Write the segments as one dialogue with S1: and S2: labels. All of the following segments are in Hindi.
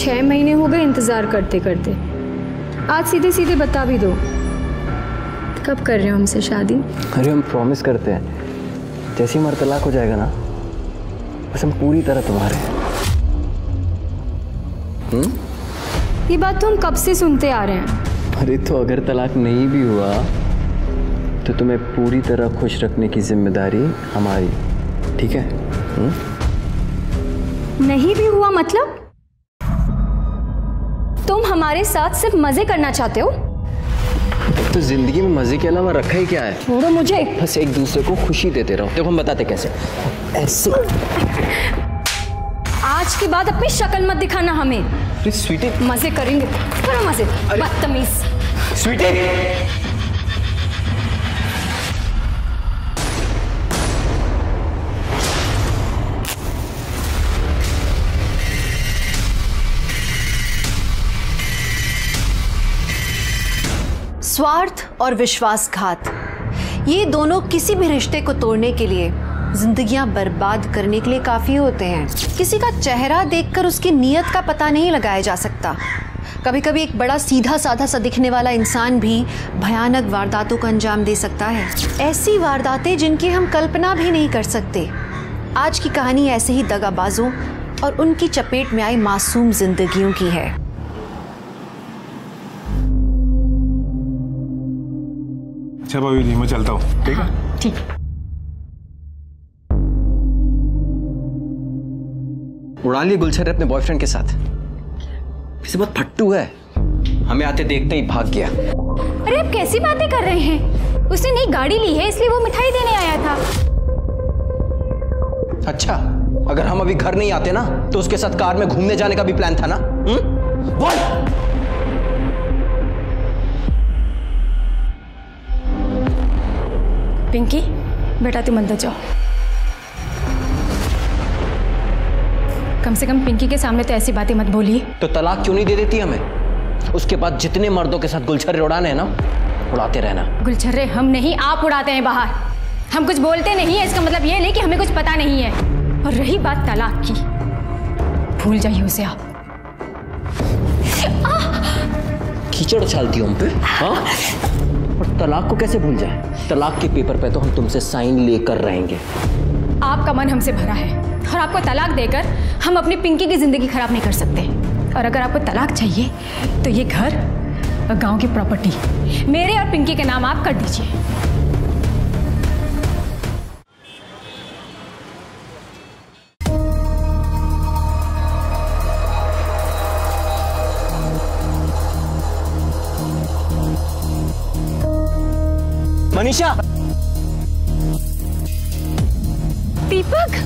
S1: 6 महीने हो गए इंतजार करते करते। आज सीधे सीधे बता भी दो, कब कर रहे हो हमसे शादी?
S2: अरे हम प्रॉमिस करते हैं, जैसे ही हमारा तलाक हो जाएगा ना, बस हम पूरी तरह तुम्हारे हैं।
S1: ये बात तो हम कब से सुनते आ रहे हैं।
S2: अरे तो अगर तलाक नहीं भी हुआ तो तुम्हें पूरी तरह खुश रखने की जिम्मेदारी हमारी, ठीक है?
S1: नहीं भी हुआ मतलब? तुम हमारे साथ सिर्फ मजे करना चाहते हो?
S2: तो जिंदगी में मजे के अलावा रखा ही क्या है?
S1: छोड़ो मुझे।
S2: बस एक दूसरे को खुशी देते रहो। देखो हम बताते कैसे, ऐसे।
S1: आज के बाद अपनी शक्ल मत दिखाना हमें।
S2: अरे स्वीटी,
S1: मजे करेंगे, करो मजे, बदतमीज।
S2: स्वीटी,
S3: स्वार्थ और विश्वासघात, ये दोनों किसी भी रिश्ते को तोड़ने के लिए, जिंदगियां बर्बाद करने के लिए काफी होते हैं। किसी का चेहरा देखकर उसकी नीयत का पता नहीं लगाया जा सकता। कभी कभी एक बड़ा सीधा साधा सा दिखने वाला इंसान भी भयानक वारदातों को अंजाम दे सकता है, ऐसी वारदातें जिनकी हम कल्पना भी नहीं कर सकते। आज की कहानी ऐसे ही दगाबाजों और उनकी चपेट में आई मासूम जिंदगियों की है।
S4: अच्छा भाभी जी, मैं चलता हूँ, ठीक है?
S1: ठीक।
S2: उड़ा लिए गुलशन अपने बॉयफ्रेंड के साथ। इसे बहुत फट्टू है, हमें आते देखते ही भाग गया।
S1: अरे आप कैसी बातें कर रहे हैं? उसने नई गाड़ी ली है, इसलिए वो मिठाई देने आया था।
S2: अच्छा, अगर हम अभी घर नहीं आते ना तो उसके साथ कार में घूमने जाने का भी प्लान था ना? बोल।
S1: पिंकी बेटा तुम अंदर जाओ। कम से कम पिंकी के सामने तो ऐसी बातें मत बोलिए।
S2: तो तलाक क्यों नहीं दे देती हमें? उसके बाद जितने मर्दों के साथ गुलछर्रे उड़ाने हैं ना, उड़ाते रहना।
S1: गुलछर्रे हम नहीं, आप उड़ाते हैं बाहर। हम कुछ बोलते नहीं है, इसका मतलब ये नहीं कि हमें कुछ पता नहीं है। और रही बात तलाक की, भूल जाइए उसे आप।
S2: कीचड़ उछालती हो हम पे, हाँ? और तलाक को कैसे भूल जाए? तलाक के पेपर पे तो हम तुमसे साइन लेकर रहेंगे।
S1: आपका मन हमसे भरा है और आपको तलाक देकर हम अपनी पिंकी की जिंदगी खराब नहीं कर सकते। और अगर आपको तलाक चाहिए तो ये घर और गांव की प्रॉपर्टी मेरे और पिंकी के नाम आप कर दीजिए।
S2: मनीषा,
S1: दीपक,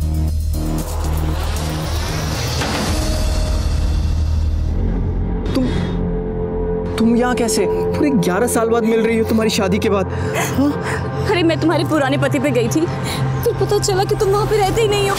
S2: तुम यहाँ कैसे? पूरे 11 साल बाद मिल रही हो तुम्हारी शादी के बाद। हाँ?
S5: अरे मैं तुम्हारे पुराने पति पे गई थी, फिर पता चला कि तुम वहां पे रहते ही नहीं हो।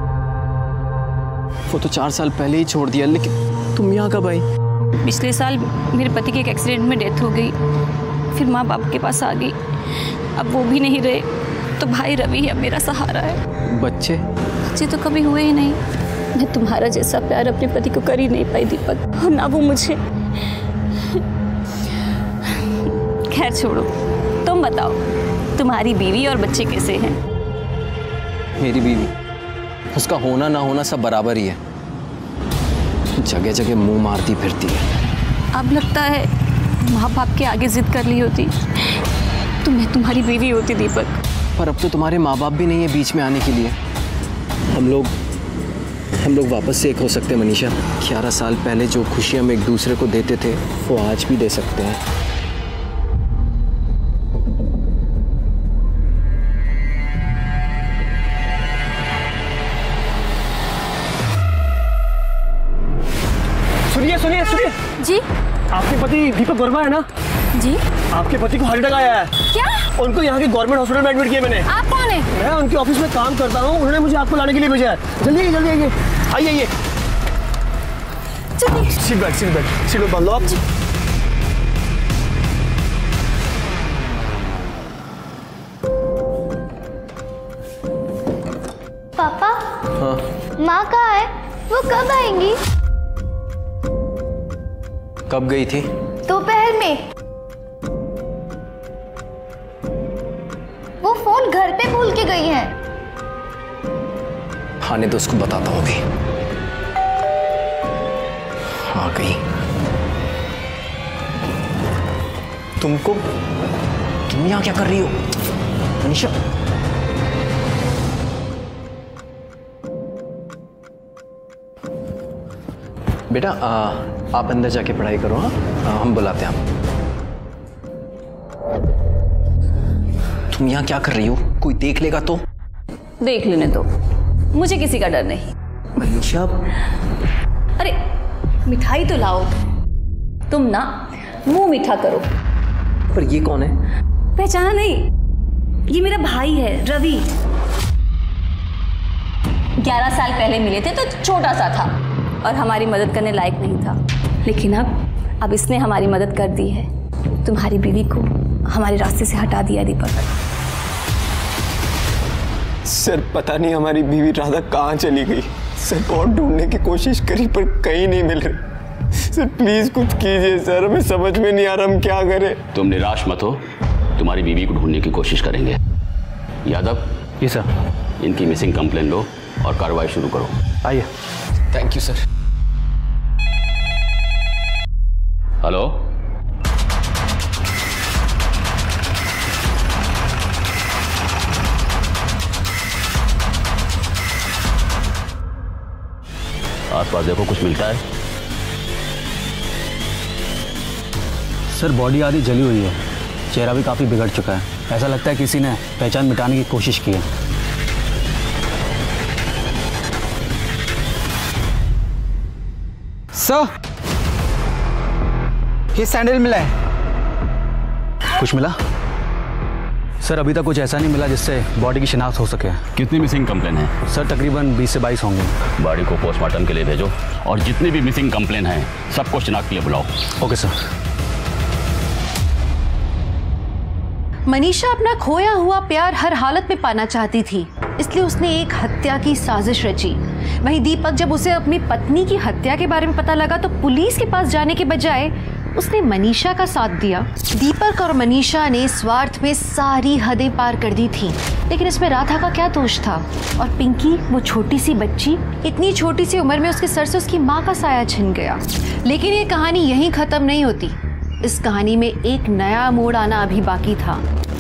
S2: वो तो 4 साल पहले ही छोड़ दिया, लेकिन तुम यहाँ कब आई?
S5: पिछले साल मेरे पति की एक एक्सीडेंट में डेथ हो गई, फिर माँ बाप के पास आ गई। अब वो भी नहीं रहे तो भाई रवि अब मेरा सहारा है।
S2: बच्चे
S5: तो कभी हुए ही नहीं। मैं तुम्हारा जैसा प्यार अपने पति को कर ही नहीं पाई दीपक, और ना वो मुझे। खैर छोड़ो, तुम बताओ तुम्हारी बीवी और बच्चे कैसे हैं?
S2: मेरी बीवी, उसका होना ना होना सब बराबर ही है। जगह जगह मुंह मारती फिरती है।
S5: अब लगता है माँ बाप के आगे जिद कर ली होती तो मैं तुम्हारी बीवी होती दीपक।
S2: पर अब तो तुम्हारे माँ बाप भी नहीं है बीच में आने के लिए। हम लोग वापस से एक हो सकते हैं मनीषा। 11 साल पहले जो खुशी हम एक दूसरे को देते थे वो आज भी दे सकते हैं।
S6: सुनिए
S5: जी
S6: आपके पति दीपक वर्मा है ना
S5: जी?
S6: आपके पति को हार्ट अटैक आया है।
S5: क्या?
S6: उनको यहाँ के गवर्नमेंट हॉस्पिटल में एडमिट किया मैंने।
S5: आप कौन है?
S6: मैं उनके ऑफिस में काम करता हूँ, उन्होंने मुझे आपको लाने के लिए भेजा है। जल्दी आइए आइए। सीट बेल्ट बांध लो आप।
S7: पापा,
S2: हाँ?
S7: माँ कहाँ है? वो कब आएंगी?
S2: कब गई थी?
S7: दोपहर में। वो फोन घर पे भूल के गई है।
S2: आने तो उसको बताता हूँ अभी। आ गई। तुम यहाँ क्या कर रही हो मनीषा? बेटा आप अंदर जाके पढ़ाई करो। हाँ हम बुलाते हैं आप। तुम यहाँ क्या कर रही हो? कोई देख लेगा तो?
S5: देख लेने दो, मुझे किसी का डर नहीं।
S2: मनीषा
S5: अरे मिठाई तो लाओ। तुम ना मुंह मीठा करो।
S2: पर ये कौन है?
S5: पहचाना नहीं? ये मेरा भाई है रवि। 11 साल पहले मिले थे तो छोटा सा था और हमारी मदद करने लायक नहीं था, लेकिन अब इसने हमारी मदद कर दी है। तुम्हारी बीवी को हमारे रास्ते से हटा दिया दीपक।
S2: सर पता नहीं हमारी बीवी राधा कहाँ चली गई। सर बहुत ढूंढने की कोशिश करी पर कहीं नहीं मिल रही। सर प्लीज कुछ कीजिए सर, हमें समझ में नहीं आ रहा हम क्या करें।
S8: तुम निराश मत हो, तुम्हारी बीवी को ढूंढने की कोशिश करेंगे। यादव।
S2: जी सर।
S8: इनकी मिसिंग कंप्लेन लो और कार्रवाई शुरू करो।
S2: आइए। Thank you sir.
S8: हेलो, आसपास देखो कुछ मिलता है?
S6: सर बॉडी आधी जली हुई है, चेहरा भी काफी बिगड़ चुका है। ऐसा लगता है किसी ने पहचान मिटाने की कोशिश की है।
S9: सर ये सैंडल मिला है।
S6: कुछ मिला? सर अभी तक कुछ ऐसा नहीं मिला जिससे बॉडी की शिनाख्त हो सके।
S8: कितनी मिसिंग कंप्लेन है?
S6: सर तकरीबन 20 से 22 होंगे।
S8: बॉडी को पोस्टमार्टम के लिए भेजो और जितनी भी मिसिंग कंप्लेन है सबको शिनाख्त के लिए बुलाओ।
S6: Okay sir.
S3: मनीषा अपना खोया हुआ प्यार हर हालत में पाना चाहती थी, इसलिए उसने एक हत्या की साजिश रची। वहीं दीपक जब उसे अपनी पत्नी की हत्या के बारे में पता लगा तो पुलिस के पास जाने के बजाय उसने मनीषा का साथ दिया। दीपक और मनीषा ने स्वार्थ में सारी हदें पार कर दी थी, लेकिन इसमें राधा का क्या दोष था? और पिंकी, वो छोटी सी बच्ची, इतनी छोटी सी उम्र में उसके सर से उसकी माँ का साया छिन गया। लेकिन ये कहानी यहीं खत्म नहीं होती। इस कहानी में एक नया मोड़ आना अभी बाकी था।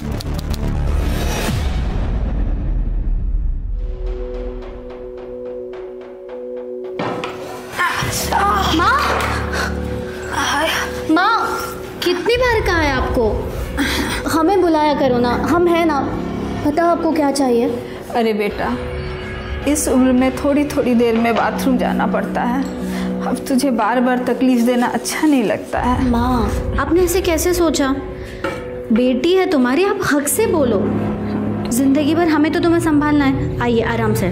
S7: माँ कितनी बार कहा है आपको, हमें बुलाया करो ना, हम हैं ना। बताओ आपको क्या चाहिए?
S10: अरे बेटा, इस उम्र में थोड़ी थोड़ी देर में बाथरूम जाना पड़ता है। अब तुझे बार बार तकलीफ देना अच्छा नहीं लगता है।
S7: माँ आपने ऐसे कैसे सोचा? बेटी है तुम्हारी, आप हक से बोलो। जिंदगी भर हमें तो तुम्हें संभालना है। आइए आराम से।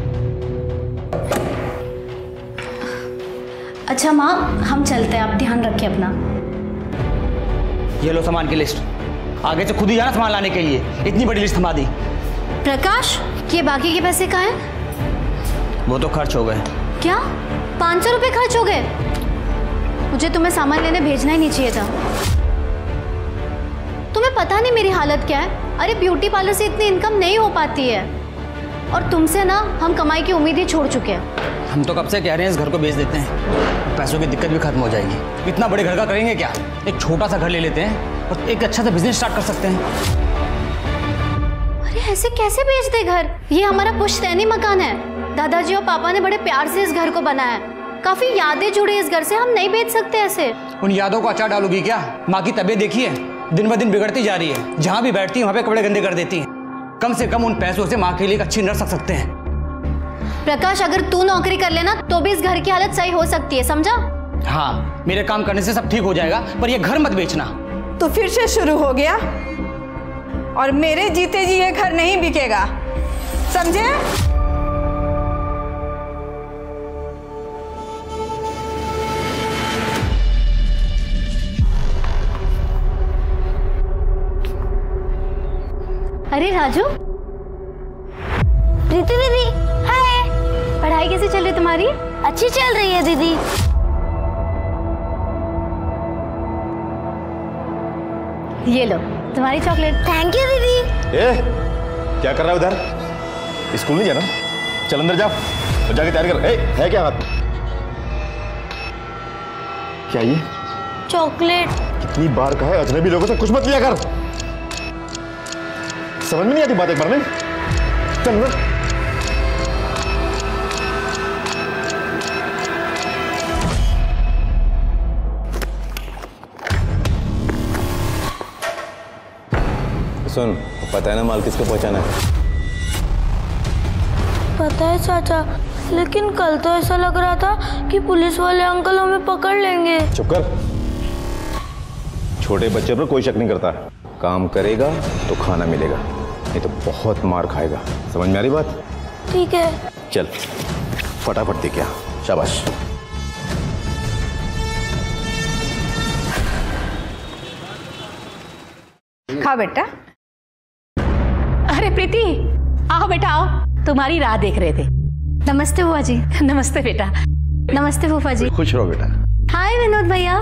S7: अच्छा माँ हम चलते हैं, आप ध्यान रखिए अपना।
S9: ये लो सामान की लिस्ट, आगे से खुद ही जाना सामान लाने के लिए। इतनी बड़ी लिस्ट थमा दी।
S7: प्रकाश ये बाकी के पैसे कहाँ हैं?
S9: वो तो खर्च हो गए।
S7: क्या 500 रुपये खर्च हो गए? मुझे तुम्हें सामान लेने भेजना ही नहीं चाहिए था। तुम्हें पता नहीं मेरी हालत क्या है। अरे ब्यूटी पार्लर से इतनी इनकम नहीं हो पाती है, और तुमसे ना हम कमाई की उम्मीद ही छोड़ चुके हैं।
S9: हम तो कब से कह रहे हैं इस घर को बेच देते हैं, पैसों की दिक्कत भी खत्म हो जाएगी। इतना बड़े घर का करेंगे क्या? एक छोटा सा घर ले लेते हैं और एक अच्छा सा बिजनेस स्टार्ट कर सकते हैं।
S7: अरे ऐसे कैसे बेच दे घर? ये हमारा पुश्तैनी मकान है। दादाजी और पापा ने बड़े प्यार से इस घर को बनाया है। काफी यादें जुड़ी इस घर से, हम नहीं बेच सकते ऐसे।
S9: उन यादों को अचार डालोगी क्या? माँ की तबीयत देखिए, दिन ब दिन बिगड़ती जा रही है। जहाँ भी बैठती है वहाँ पे कपड़े गंदे कर देती है। कम से कम उन पैसों से माँ के लिए एक अच्छी नर्स रख सकते हैं।
S7: प्रकाश अगर तू नौकरी कर लेना तो भी इस घर की हालत सही हो सकती है, समझा?
S9: हाँ मेरे काम करने से सब ठीक हो जाएगा, पर ये घर मत बेचना।
S10: तो फिर से शुरू हो गया, और मेरे जीते जी ये घर नहीं बिकेगा, समझे?
S7: अरे राजू, प्रीति दीदी, हाय। पढ़ाई कैसी चल रही तुम्हारी? अच्छी चल रही है दीदी। ये लो तुम्हारी चॉकलेट। थैंक यू दीदी।
S4: ए, क्या कर रहा है उधर? स्कूल नहीं जाना? चल अंदर जा और जाके तैयार कर। ए, है क्या हाथ? क्या ये?
S7: चॉकलेट।
S4: कितनी बार कहा है अजनबी लोगों से कुछ मत लिया कर। समझ में नहीं आती बात एक बार नहीं? चल ना। सुन, पता है ना माल किसको पहुंचाना है?
S11: पता है चाचा, लेकिन कल तो ऐसा लग रहा था कि पुलिस वाले अंकल हमें पकड़ लेंगे।
S4: चुप कर। छोटे बच्चे पर कोई शक नहीं करता। काम करेगा तो खाना मिलेगा, नहीं तो बहुत मार खाएगा। समझ में आ रही बात?
S11: ठीक है।
S4: चल फटाफट दे क्या। शाबाश।
S10: खा बेटा।
S5: अरे प्रीति, आओ बेटा आओ, तुम्हारी राह देख रहे थे।
S7: नमस्ते बुआ जी।
S5: नमस्ते बेटा।
S7: नमस्ते फूफा जी।
S4: खुश रहो बेटा।
S7: हाय विनोद भैया।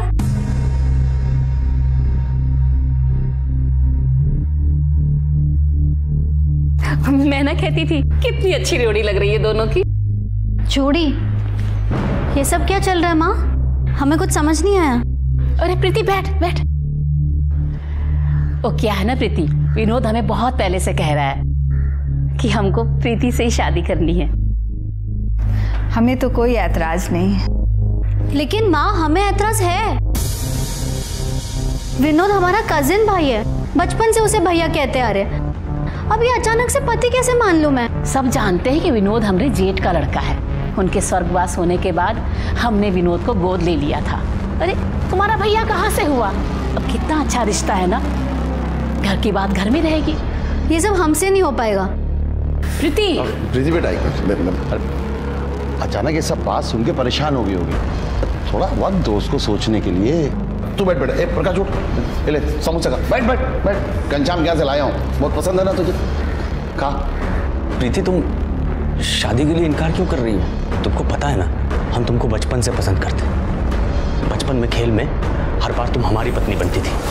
S5: मैं ना कहती थी कितनी अच्छी जोड़ी लग रही है दोनों की।
S7: जोड़ी? ये सब क्या चल रहा है माँ? हमें कुछ समझ नहीं आया।
S5: अरे प्रीति बैठ बैठ। वो क्या है ना प्रीति, विनोद हमें बहुत पहले से कह रहा है कि हमको प्रीति से ही शादी करनी है।
S10: हमें तो कोई ऐतराज नहीं है।
S7: लेकिन माँ हमें ऐतराज है। विनोद हमारा कजिन भाई है, बचपन से उसे भैया कहते आ रहे। अब ये अचानक से पति कैसे मान लूं मैं?
S5: सब जानते हैं कि विनोद हमारे जेठ का लड़का है। उनके स्वर्गवास होने के बाद हमने विनोद को गोद ले लिया था। अरे तुम्हारा भैया कहाँ से हुआ? अब कितना अच्छा रिश्ता है ना, घर की बात घर में रहेगी।
S7: ये सब हमसे नहीं हो पाएगा।
S5: प्रीति
S4: बेटा, अचानक ये सब बात सुन के परेशान हो गई होगी। थोड़ा वक्त दो उसको सोचने के लिए। तू बैठ बेटा। ए प्रकाश उठ, ले समोसा खा। बैठ बैठ बैठ। घनश्याम क्या से लाया हूँ, बहुत पसंद है ना तुझे, खा।
S6: प्रीति, तुम शादी के लिए इनकार क्यों कर रही हो? तुमको पता है ना, हम तुमको बचपन से पसंद करते। बचपन में खेल में हर बार तुम हमारी पत्नी बनती थी।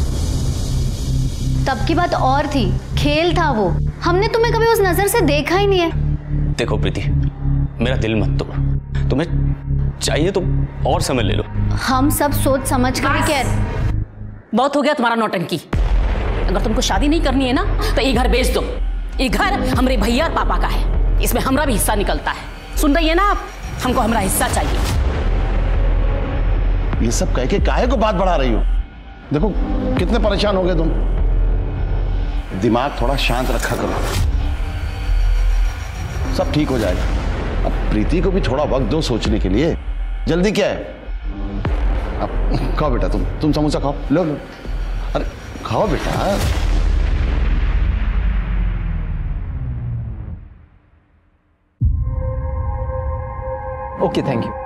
S7: तब की बात और थी, खेल था वो। हमने तुम्हें कभी उस नजर से देखा ही नहीं है।
S6: देखो प्रीति, मेरा दिल मत तोड़। तुम्हें चाहिए तो और समय ले लो।
S7: हम सब सोच समझ कर ही कह रहे।
S5: बहुत हो गया तुम्हारा नौटंकी। अगर तुमको शादी नहीं करनी है ना तो ये घर बेच दो। ये घर हमारे भैया और पापा का है, इसमें हमारा भी हिस्सा निकलता है। सुन रही है ना आप? हमको हमारा हिस्सा चाहिए।
S4: ये सब कह के काहे को बात बढ़ा रही हो? देखो कितने परेशान हो गए तुम। दिमाग थोड़ा शांत रखा करो, सब ठीक हो जाएगा। अब प्रीति को भी थोड़ा वक्त दो सोचने के लिए। जल्दी क्या है? अब खाओ बेटा, तुम समोसा खाओ। लो लो, अरे खाओ बेटा।
S2: Okay, thank you.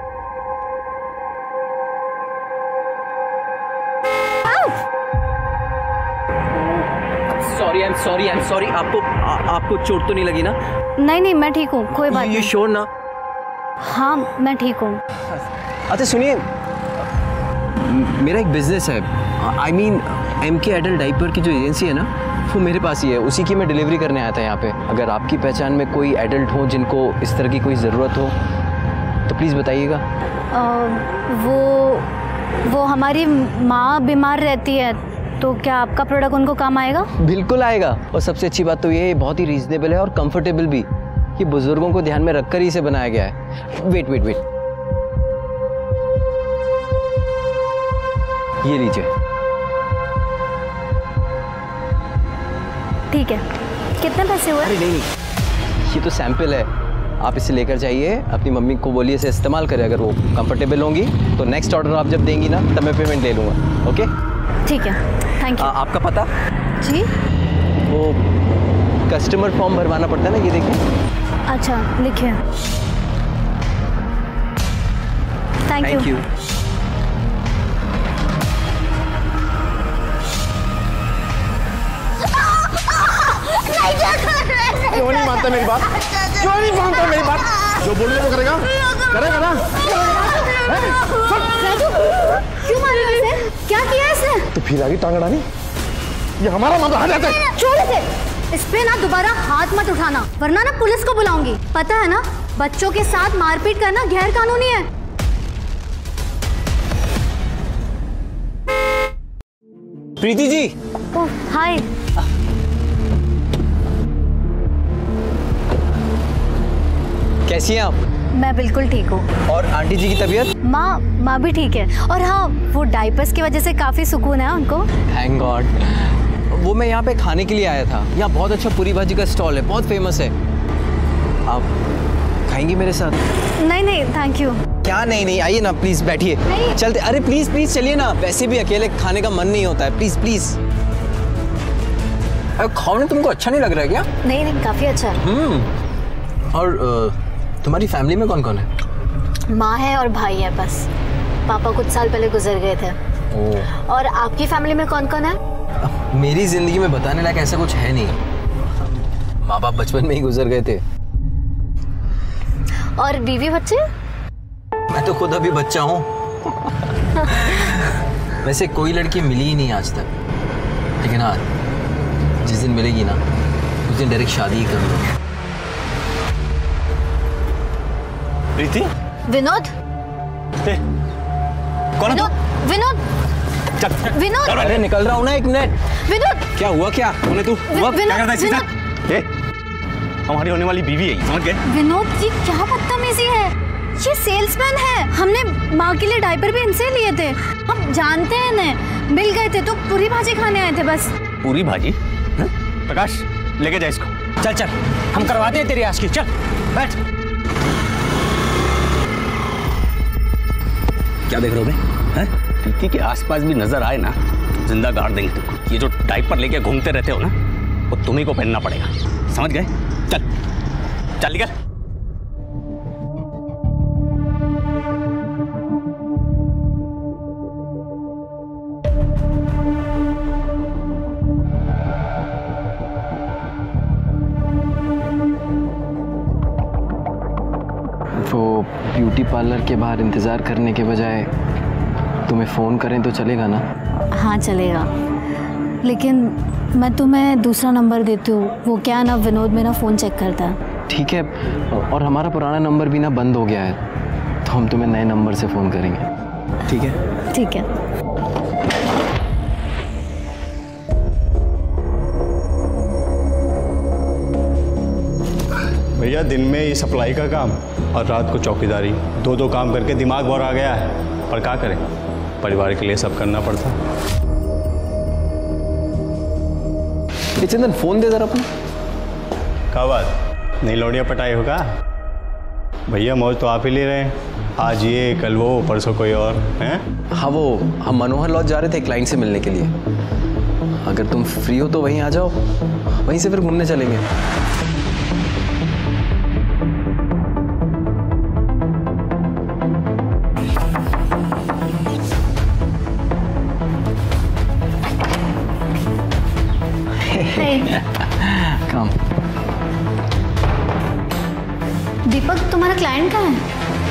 S2: I am sorry. आपको चोट तो नहीं लगी ना?
S7: नहीं नहीं, मैं ठीक हूँ, कोई बात नहीं।
S2: ये श्योर ना?
S7: हाँ मैं ठीक हूँ।
S2: अच्छा सुनिए, मेरा एक बिजनेस है। I mean MK adult diaper की जो एजेंसी है ना, वो मेरे पास ही है। उसी की मैं डिलीवरी करने आया था यहाँ पे। अगर आपकी पहचान में कोई एडल्ट हो जिनको इस तरह की कोई ज़रूरत हो तो प्लीज़ बताइएगा।
S7: वो हमारी माँ बीमार रहती है, तो क्या आपका प्रोडक्ट उनको काम आएगा?
S2: बिल्कुल आएगा। और सबसे अच्छी बात तो ये बहुत ही रीजनेबल है और कंफर्टेबल भी। ये बुजुर्गों को ध्यान में रखकर ही इसे बनाया गया है। वेट, ये लीजिए।
S7: ठीक है, कितने पैसे हुए?
S2: अरे नहीं, ये तो सैंपल है। आप इसे लेकर जाइए, अपनी मम्मी को बोलिए इसे इस्तेमाल करें। अगर वो कंफर्टेबल होंगी तो नेक्स्ट ऑर्डर आप जब देंगी ना तब मैं पेमेंट ले लूँगा। ओके
S7: ठीक है, थैंक यू।
S2: आपका पता?
S7: जी,
S2: वो कस्टमर फॉर्म भरवाना पड़ता है ना, ये देखिए।
S7: अच्छा लिखिए। Thank you.
S4: क्यों नहीं मानता मेरी बात? क्यों नहीं मानता मेरी बात? जो बोलने को करेगा ना।
S7: राजू, क्यों मारा इसे? क्या किया इसने?
S4: तो फिर आगे टांग अड़ानी। ये हमारा मामला है।
S7: छोड़ इसे। इस पे ना दोबारा हाथ मत उठाना, वरना ना पुलिस को बुलाऊंगी। पता है ना, बच्चों के साथ मारपीट करना गैर कानूनी है।
S2: प्रीति जी।
S7: ओह हाय।
S2: कैसी हैं आप?
S7: मैं बिल्कुल ठीक हूँ।
S2: और आंटी जी की तबीयत?
S7: माँ भी ठीक है। और हाँ, वो डायपर्स की वजह से काफी सुकून है उनको।
S2: Thank God. वो मैं यहाँ पे खाने के लिए आया था। यहाँ बहुत अच्छा पूरी भाजी का स्टॉल है, बहुत फेमस है। आप खाएंगी मेरे साथ?
S7: नहीं थैंक यू।
S2: क्या नहीं, आइए ना प्लीज, बैठिए। चलते। अरे प्लीज चलिए ना, वैसे भी अकेले खाने का मन नहीं होता है। प्लीज। अरे खाओ ना, तुमको अच्छा नहीं लग रहा है क्या?
S7: नहीं काफी अच्छा है।
S2: और तुम्हारी फैमिली में कौन कौन है?
S7: माँ है और भाई है बस। पापा कुछ साल पहले गुजर गए थे। और आपकी फैमिली में कौन कौन है?
S2: मेरी जिंदगी में बताने लायक ऐसा कुछ है नहीं। माँ बाप बचपन में ही गुजर गए थे।
S7: और बीवी बच्चे?
S2: मैं तो खुद अभी बच्चा हूँ। वैसे कोई लड़की मिली ही नहीं आज तक, लेकिन हाँ, जिस दिन मिलेगी ना उस दिन डायरेक्ट शादी ही कर लूँगा।
S6: प्रीति?
S7: विनोद?
S6: कौन है तू?
S7: विनोद?
S6: चल
S7: विनोद?
S2: अरे निकल रहा हूँ ना, एक मिनट।
S7: विनोद?
S2: क्या हुआ? क्या
S6: कौन है तू? क्या करता है इसके साथ? हमारी होने वाली बीवी है, समझ गए?
S7: विनोद, ये क्या बदतमीजी है? ये सेल्समैन है। हमने माँ के लिए डायपर भी इनसे लिए थे। हम जानते हैं इन्हें, मिल गए थे तो पूरी भाजी खाने आए थे बस।
S6: पूरी भाजी? प्रकाश लेके जा इसको।
S9: चल हम करवाते हैं तेरी आज की। चल बैठ।
S6: क्या देख रहे हो बे? प्रीति के आसपास भी नजर आए ना, जिंदा गाड़ देंगे तुमको। ये जो डायपर लेके घूमते रहते हो ना, वो तुम्ही को पहनना पड़ेगा, समझ गए? चल निकल।
S2: वो ब्यूटी पार्लर के बाहर इंतज़ार करने के बजाय तुम्हें फ़ोन करें तो चलेगा ना?
S7: हाँ चलेगा, लेकिन मैं तुम्हें दूसरा नंबर देती हूँ। वो क्या ना, विनोद मेरा फ़ोन चेक करता है।
S2: ठीक है, और हमारा पुराना नंबर भी ना बंद हो गया है, तो हम तुम्हें नए नंबर से फ़ोन करेंगे। ठीक है?
S7: ठीक है।
S12: भैया दिन में ये सप्लाई का काम और रात को चौकीदारी, दो काम करके दिमाग भर आ गया है। पर क्या करें, परिवार के लिए सब करना पड़ता।
S2: चंदन फ़ोन दे जरा अपना।
S12: क्या बात, नई लौड़िया पटाई होगा? भैया मौज तो आप ही ले रहे हैं, आज ये कल वो परसों कोई और हैं?
S2: हाँ, वो हम मनोहर लॉज जा रहे थे क्लाइंट से मिलने के लिए। अगर तुम फ्री हो तो वहीं आ जाओ, वहीं से फिर घूमने चलेंगे। Come.
S7: दीपक, तुम्हारा क्लाइंट कहाँ है?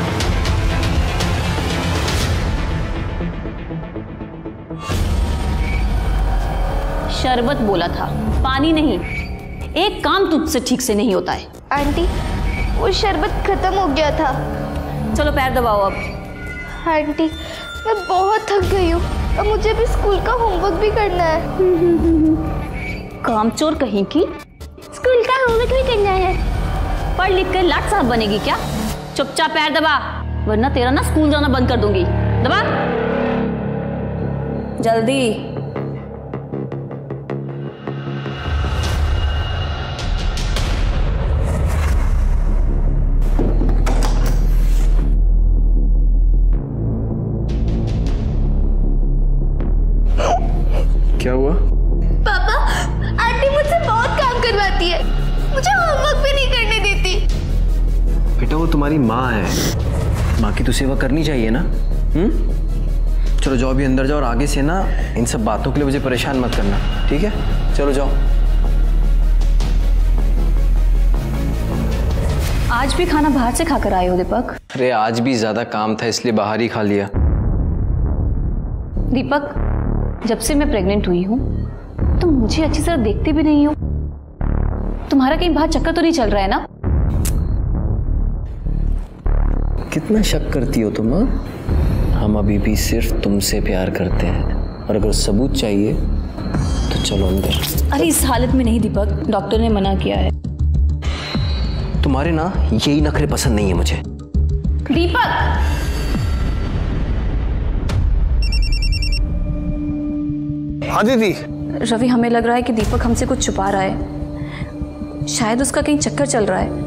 S5: शरबत बोला था, पानी नहीं। एक काम तुझसे ठीक से नहीं होता है।
S11: आंटी, वो शरबत खत्म हो गया था।
S5: चलो पैर दबाओ अब।
S11: आंटी, मैं बहुत थक गई हूँ, अब मुझे भी स्कूल का होमवर्क भी करना है।
S5: कामचोर कहीं की।
S11: स्कूल का होमवर्क भी करना है।
S5: पढ़ लिख कर लाट साहब बनेगी क्या? चुपचाप पैर दबा, वरना तेरा ना स्कूल जाना बंद कर दूंगी। दबा जल्दी।
S2: क्या हुआ?
S11: पापा, आंटी मुझसे बहुत काम करवाती है, मुझे होमवर्क भी नहीं करने देती।
S2: बेटा वो तुम्हारी माँ है, माँ की तो सेवा करनी चाहिए ना। चलो जाओ अभी अंदर जाओ, और आगे से ना इन सब बातों के लिए मुझे परेशान मत करना, ठीक है? चलो जाओ।
S5: आज भी खाना बाहर से खाकर आए हो दीपक?
S2: अरे आज भी ज्यादा काम था इसलिए बाहर ही खा लिया।
S5: दीपक, जब से मैं प्रेग्नेंट हुई हूँ तुम मुझे अच्छी तरह देखते भी नहीं हो। तुम्हारा कहीं बाहर चक्कर तो नहीं चल रहा है ना?
S2: कितना शक करती हो तुम? हम अभी भी सिर्फ तुमसे प्यार करते हैं, और अगर सबूत चाहिए तो चलो अंदर।
S5: अरे इस हालत में नहीं दीपक, डॉक्टर ने मना किया है।
S2: तुम्हारे ना यही नखरे पसंद नहीं है मुझे।
S5: दीपक!
S13: हाँ दीदी।
S5: रवि, हमें लग रहा है कि दीपक हमसे कुछ छुपा रहा है। शायद उसका कहीं चक्कर चल रहा है।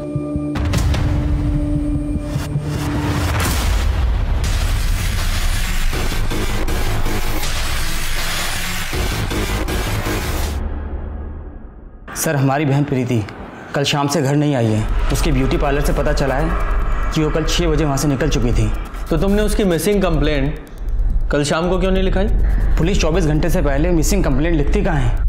S9: सर, हमारी बहन प्रीति कल शाम से घर नहीं आई है। उसके ब्यूटी पार्लर से पता चला है कि वो कल 6 बजे वहाँ से निकल चुकी थी।
S2: तो तुमने उसकी मिसिंग कंप्लेंट कल शाम को क्यों नहीं लिखाई?
S9: पुलिस 24 घंटे से पहले मिसिंग कंप्लेंट लिखती कहाँ है?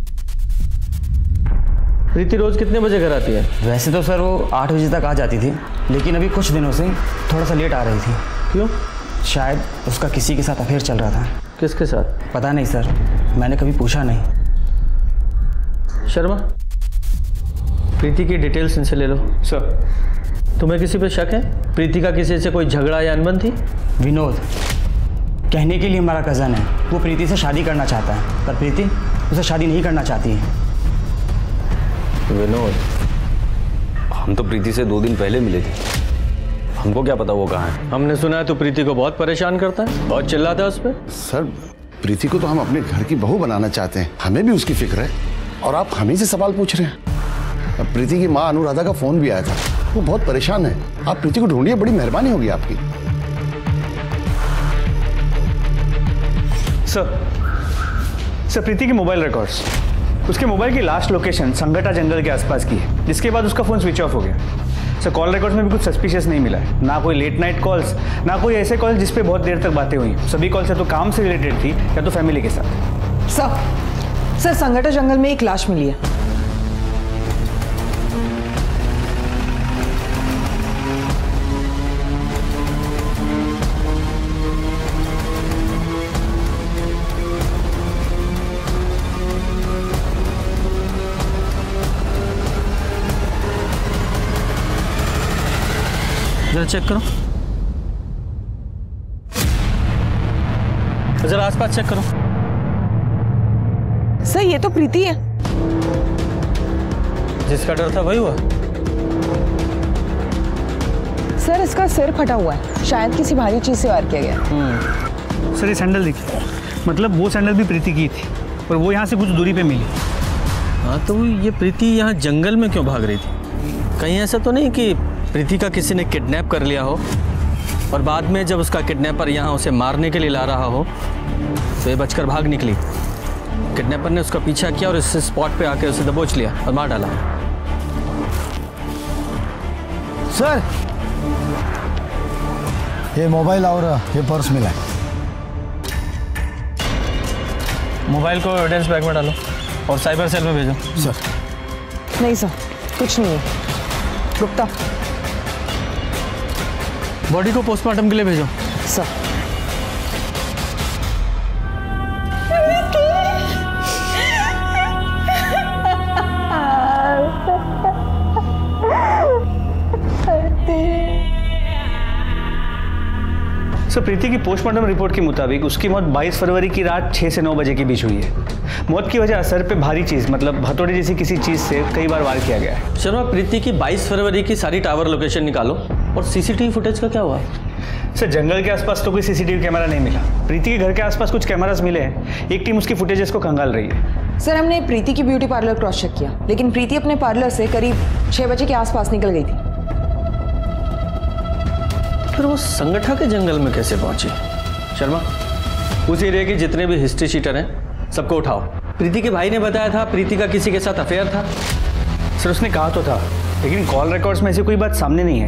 S2: प्रीति रोज कितने बजे घर आती है?
S9: वैसे तो सर वो 8 बजे तक आ जाती थी, लेकिन अभी कुछ दिनों से थोड़ा सा लेट आ रही थी।
S2: क्यों?
S9: शायद उसका किसी के साथ अफेयर चल रहा था।
S2: किसके साथ?
S9: पता नहीं सर, मैंने कभी पूछा नहीं।
S2: शर्मा, प्रीति की डिटेल्स इनसे ले लो।
S9: सर।
S2: तुम्हें किसी पे शक है? प्रीति का किसी से कोई झगड़ा या अनबन थी?
S9: विनोद कहने के लिए हमारा कज़न है, वो प्रीति से शादी करना चाहता है, पर प्रीति उसे शादी नहीं करना चाहती है।
S6: विनोद, हम तो प्रीति से 2 दिन पहले मिले थे, हमको क्या पता वो कहाँ है।
S2: हमने सुना है तो प्रीति को बहुत परेशान करता है, बहुत चिल्लाता है उस पर।
S4: सर, प्रीति को तो हम अपने घर की बहू बनाना चाहते हैं, हमें भी उसकी फिक्र है, और आप हमें से सवाल पूछ रहे हैं। अब प्रीति की माँ अनुराधा का फोन भी आया था, वो बहुत परेशान है। आप प्रीति को ढूंढिए, बड़ी मेहरबानी होगी आपकी।
S13: सर, प्रीति की मोबाइल रिकॉर्ड्स, उसके मोबाइल की लास्ट लोकेशन संगटा जंगल के आसपास की है, जिसके बाद उसका फ़ोन स्विच ऑफ हो गया। सर, कॉल रिकॉर्ड्स में भी कुछ सस्पिशियस नहीं मिला है, ना कोई लेट नाइट कॉल्स, ना कोई ऐसे कॉल जिस पे बहुत देर तक बातें हुई। सभी कॉल्स या तो काम से रिलेटेड थी या तो फैमिली के साथ।
S14: सर, संगटा जंगल में एक लाश मिली है।
S2: जरा चेक करो, जरा आसपास चेक करो।
S14: सर, ये तो प्रीति है।
S2: जिसका डर था वही हुआ।
S14: सर, इसका सिर फटा हुआ है, शायद किसी भारी चीज से वार किया गया।
S13: सर, ये सैंडल देखिए, मतलब वो सैंडल भी प्रीति की थी, और वो यहाँ से कुछ दूरी पे मिली।
S2: हाँ, तो ये प्रीति यहाँ जंगल में क्यों भाग रही थी? कहीं ऐसा तो नहीं कि प्रीति का किसी ने किडनैप कर लिया हो, और बाद में जब उसका किडनैपर यहाँ उसे मारने के लिए ला रहा हो तो ये बचकर भाग निकली? किडनैपर ने उसका पीछा किया और इस स्पॉट पे आके उसे दबोच लिया और मार डाला।
S15: सर, ये मोबाइल और ये पर्स मिला है।
S2: मोबाइल को एविडेंस बैग में डालो और साइबर सेल में भेजो।
S15: सर।
S14: नहीं सर, कुछ नहीं है। गुप्ता,
S2: बॉडी को पोस्टमार्टम के लिए भेजो।
S14: सर।
S13: सर, प्रीति की पोस्टमार्टम रिपोर्ट के मुताबिक उसकी मौत 22 फरवरी की रात 6 से 9 बजे के बीच हुई है। मौत की वजह सर पे भारी चीज, मतलब हथौड़े जैसी किसी चीज से कई बार वार किया गया है।
S2: शर्मा, प्रीति की 22 फरवरी की सारी टावर लोकेशन निकालो, और सीसीटीवी फुटेज का क्या हुआ?
S13: सर, जंगल के आसपास तो कोई सीसीटीवी कैमरा नहीं मिला। प्रीति के घर के आसपास कुछ कैमरास मिले हैं, एक टीम उसकी फुटेजेस को खंगाल रही है।
S14: सर, हमने प्रीति की ब्यूटी पार्लर क्रॉस चेक किया, लेकिन प्रीति अपने पार्लर से करीब 6 बजे के आसपास निकल गई थी।
S2: फिर वो संगठा के जंगल में कैसे पहुंची? शर्मा, उस एरिया के जितने भी हिस्ट्री शीटर हैं सबको उठाओ। प्रीति के भाई ने बताया था प्रीति का किसी के साथ अफेयर था।
S13: सर, उसने कहा तो था, लेकिन कॉल रिकॉर्ड्स में ऐसी कोई बात सामने नहीं है।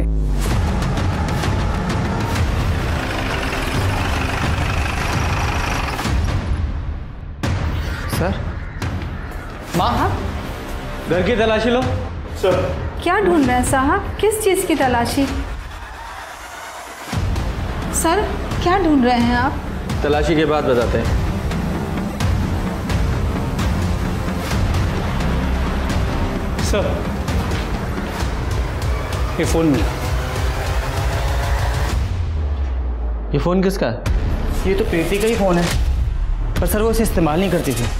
S2: सर, माँ, घर की तलाशी लो।
S13: सर।
S10: क्या ढूंढ रहे हैं साहब? किस चीज की तलाशी? सर, क्या ढूंढ रहे हैं आप?
S2: तलाशी के बाद बताते हैं।
S13: सर, ये फोन मिला।
S2: ये फोन किसका है?
S13: ये तो प्रीति का ही फोन है, पर सर वो इसे इस्तेमाल नहीं करती थी।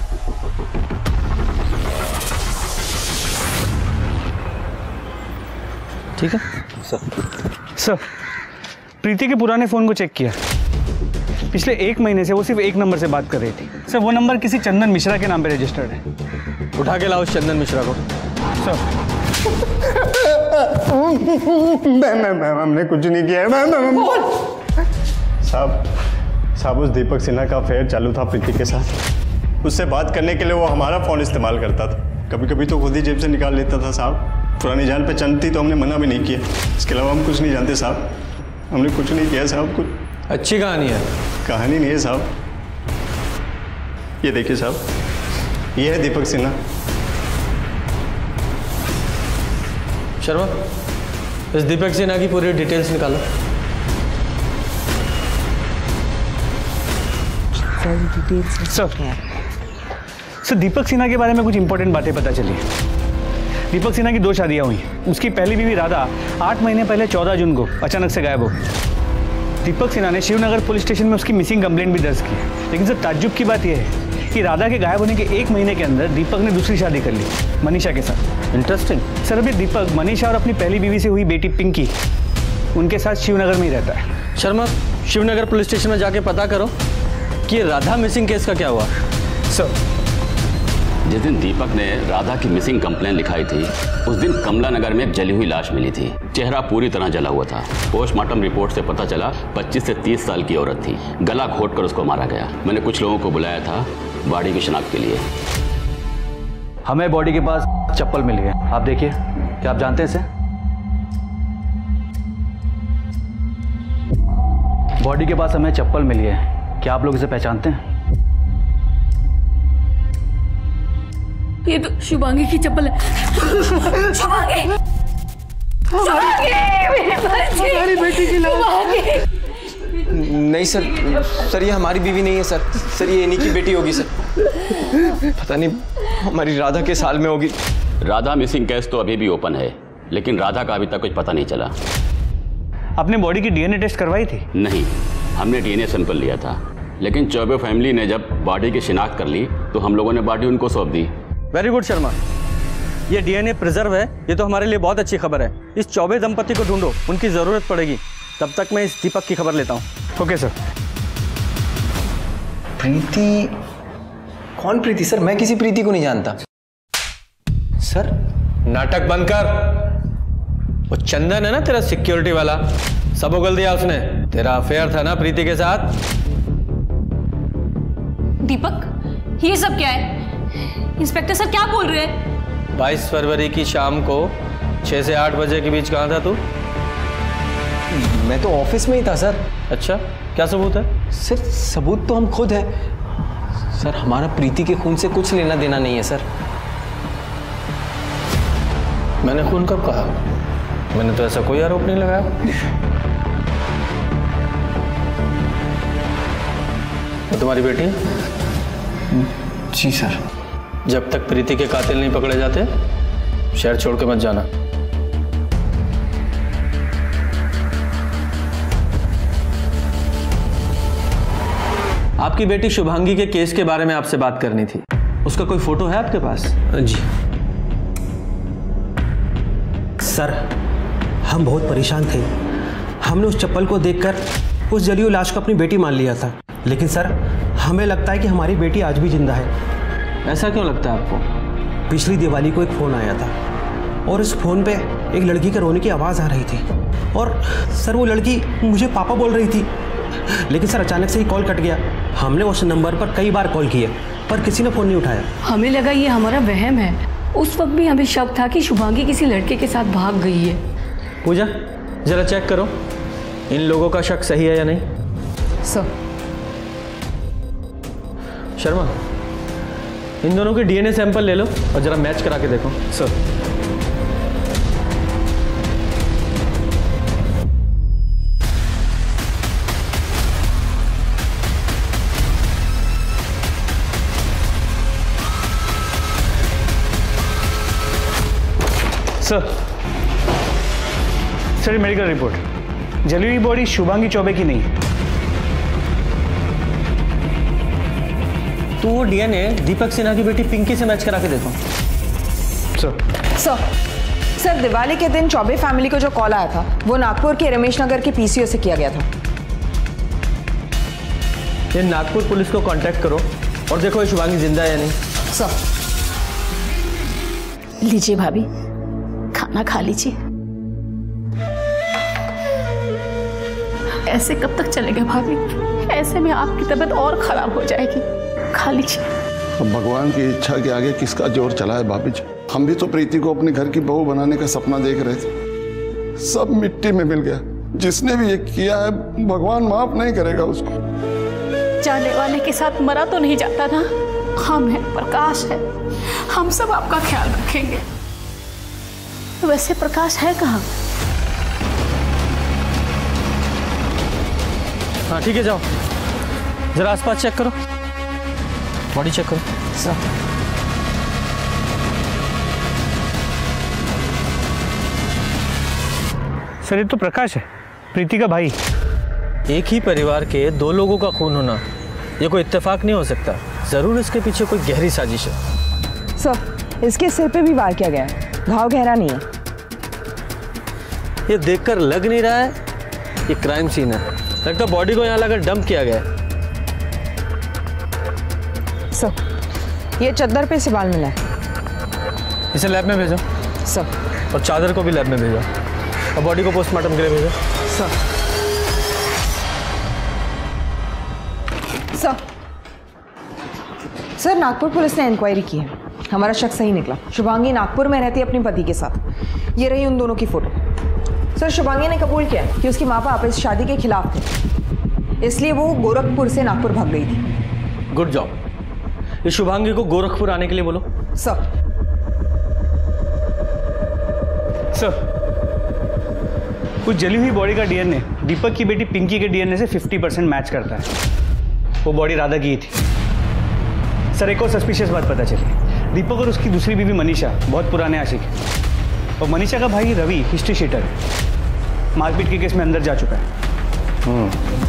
S2: ठीक है
S13: सर, प्रीति के पुराने फ़ोन को चेक किया। पिछले 1 महीने से वो सिर्फ एक नंबर से बात कर रही थी। सर वो नंबर किसी चंदन मिश्रा के नाम पे रजिस्टर्ड है।
S2: उठा के लाओ उस चंदन मिश्रा को।
S13: सर
S12: मैम हमने कुछ नहीं किया। मैम साहब उस दीपक सिन्हा का अफेयर चालू था प्रीति के साथ। उससे बात करने के लिए वो हमारा फ़ोन इस्तेमाल करता था। कभी कभी तो खुद ही जेब से निकाल लेता था साहब। पुरानी जान पहचान थी तो हमने मना भी नहीं किया। इसके अलावा हम कुछ नहीं जानते साहब। हमने कुछ नहीं किया साहब। कुछ
S2: अच्छी कहानी है।
S12: कहानी नहीं है साहब। ये देखिए साहब, ये है दीपक सिन्हा।
S2: शर्मा, इस दीपक सिन्हा की पूरी डिटेल्स निकालो।
S13: सर दीपक सिन्हा के बारे में कुछ इंपॉर्टेंट बातें पता चली। दीपक सिन्हा की 2 शादियां हुई। उसकी पहली बीवी राधा 8 महीने पहले 14 जून को अचानक से गायब हो गई। दीपक सिन्हा ने शिवनगर पुलिस स्टेशन में उसकी मिसिंग कंप्लेंट भी दर्ज की। लेकिन सर ताज्जुब की बात यह है कि राधा के गायब होने के 1 महीने के अंदर दीपक ने दूसरी शादी कर ली, मनीषा के साथ।
S2: इंटरेस्टिंग।
S13: सर अभी दीपक मनीषा और अपनी पहली बीवी से हुई बेटी पिंकी, उनके साथ शिवनगर में ही रहता है।
S2: शर्मा, शिवनगर पुलिस स्टेशन में जाके पता करो कि राधा मिसिंग केस का क्या हुआ।
S13: सर
S8: जिस दिन दीपक ने राधा की मिसिंग कंप्लेन लिखाई थी उस दिन कमला नगर में एक जली हुई लाश मिली थी। चेहरा पूरी तरह जला हुआ था। पोस्टमार्टम रिपोर्ट से पता चला 25 से 30 साल की औरत थी। गला घोंटकर उसको मारा गया। मैंने कुछ लोगों को बुलाया था बॉडी की शिनाख्त के लिए।
S16: हमें बॉडी के पास चप्पल मिली है, आप देखिए। क्या आप जानते हैं इसे? बॉडी के पास हमें चप्पल मिली है, क्या आप लोग इसे पहचानते हैं?
S11: ये तो शुभांगी की चप्पल है। शुभांगी,
S2: हमारी बेटी की लाश। नहीं सर, ये हमारी बीवी नहीं है सर, ये इन्हीं की बेटी होगी सर। पता नहीं हमारी राधा के साल में होगी।
S8: राधा मिसिंग केस तो अभी भी ओपन है, लेकिन राधा का अभी तक कुछ पता नहीं चला।
S13: आपने बॉडी की डीएनए टेस्ट करवाई थी?
S8: नहीं, हमने डीएनए सैंपल लिया था, लेकिन चौबे फैमिली ने जब बॉडी की शिनाख्त कर ली तो हम लोगों ने बॉडी उनको सौंप दी।
S2: वेरी गुड शर्मा, ये डीएनए प्रिजर्व है, ये तो हमारे लिए बहुत अच्छी खबर है। इस चौबे दंपति को ढूंढो, उनकी ज़रूरत पड़ेगी। तब तक मैं इस दीपक की खबर लेता हूँ।
S13: Okay sir.
S2: प्रीति? कौन प्रीति सर? मैं किसी प्रीति को नहीं जानता सर।
S17: नाटक बंद कर। वो चंदन है ना तेरा सिक्योरिटी वाला, सब उगल दिया उसने। तेरा अफेयर था ना प्रीति के साथ।
S1: दीपक, ये सब क्या है? इंस्पेक्टर सर क्या बोल रहे हैं?
S17: 22 फरवरी की शाम को 6 से 8 बजे के बीच कहाँ था तू?
S2: मैं तो ऑफिस में ही था सर।
S17: अच्छा, क्या सबूत है?
S2: सर सबूत तो हम खुद है सर। हमारा प्रीति के खून से कुछ लेना देना नहीं है सर।
S17: मैंने खून कब कहा? मैंने तो ऐसा कोई आरोप नहीं लगाया। वो तुम्हारी बेटी है?
S2: जी सर।
S17: जब तक प्रीति के कातिल नहीं पकड़े जाते शहर छोड़ के मत जाना।
S2: आपकी बेटी शुभांगी के केस के बारे में आपसे बात करनी थी। उसका कोई फोटो है आपके पास?
S17: जी
S18: सर, हम बहुत परेशान थे। हमने उस चप्पल को देखकर उस जली हुई लाश को अपनी बेटी मान लिया था। लेकिन सर, हमें लगता है कि हमारी बेटी आज भी जिंदा है।
S2: ऐसा क्यों लगता है आपको?
S18: पिछली दिवाली को एक फ़ोन आया था और उस फ़ोन पे एक लड़की के रोने की आवाज़ आ रही थी। और सर वो लड़की मुझे पापा बोल रही थी। लेकिन सर अचानक से ही कॉल कट गया। हमने उस नंबर पर कई बार कॉल किए पर किसी ने फ़ोन नहीं उठाया।
S11: हमें लगा ये हमारा वहम है। उस वक्त भी हमें शक था कि शुभांगी किसी लड़के के साथ भाग गई है।
S2: पूजा, जरा चेक करो इन लोगों का शक सही है या नहीं।
S14: सर।
S2: शर्मा, इन दोनों के डीएनए सैंपल ले लो और जरा मैच करा के देखो।
S13: सर। सर मेडिकल रिपोर्ट, जली हुई बॉडी शुभांगी चौबे की नहीं है।
S17: तो वो डीएनए दीपक सिन्हा की बेटी पिंकी से मैच करा के देखो।
S14: सर दिवाली के दिन चौबे फैमिली को जो कॉल आया था वो नागपुर के रमेश नगर के पीसीओ से किया गया था।
S17: ये नागपुर पुलिस को कांटेक्ट करो और देखो ये शुभांगी जिंदा है या नहीं।
S14: सर
S5: लीजिए भाभी, खाना खा लीजिए। ऐसे कब तक चलेगा भाभी? ऐसे में आपकी तबीयत और खराब हो जाएगी। खा लीजिए।
S4: अब भगवान की इच्छा के आगे किसका जोर चला है भाभी जी। हम भी तो प्रीति को अपने घर की बहू बनाने का सपना देख रहे थे, सब मिट्टी में मिल गया। जिसने भी ये किया है भगवान माफ नहीं करेगा उसको।
S5: जाने वाले के साथ मरा तो नहीं जाता ना। हम है, प्रकाश है, हम सब आपका ख्याल रखेंगे। वैसे प्रकाश है कहाँ?
S17: हाँ ठीक है, जाओ जरा आसपास चेक करो, बॉडी चेक करो।
S13: सर ये तो प्रकाश है, प्रीति का भाई।
S17: एक ही परिवार के दो लोगों का खून होना ये कोई इत्तेफाक नहीं हो सकता। जरूर इसके पीछे कोई गहरी साजिश है।
S14: सर इसके सिर पे भी वार किया गया है, घाव गहरा नहीं है।
S17: ये देखकर लग नहीं रहा है ये क्राइम सीन है, लगता बॉडी को यहाँ लाकर डंप किया गया है।
S14: सर ये चद्दर पे से बाल मिला है।
S17: इसे लैब में भेजो
S14: सर,
S17: और चादर को भी लैब में भेजो, और बॉडी को पोस्टमार्टम के लिए भेजो।
S14: सर नागपुर पुलिस ने इंक्वायरी की है, हमारा शक सही निकला। शुभांगी नागपुर में रहती है अपने पति के साथ। ये रही उन दोनों की फोटो। सर शुभांगी ने कबूल किया कि उसके माँ बाप इस शादी के खिलाफ थे, इसलिए वो गोरखपुर से नागपुर भाग गई थी।
S17: Good job. इस शुभांगी को गोरखपुर आने के लिए बोलो।
S14: सर
S13: कुछ जली हुई बॉडी का डीएनए दीपक की बेटी पिंकी के डीएनए से 50% मैच करता है। वो बॉडी राधा की ही थी। सर एक और सस्पिशियस बात पता चली, दीपक और उसकी दूसरी बीवी मनीषा बहुत पुराने आशिक हैं, और मनीषा का भाई रवि हिस्ट्री शीटर है, मारपीट के केस में अंदर जा चुका है।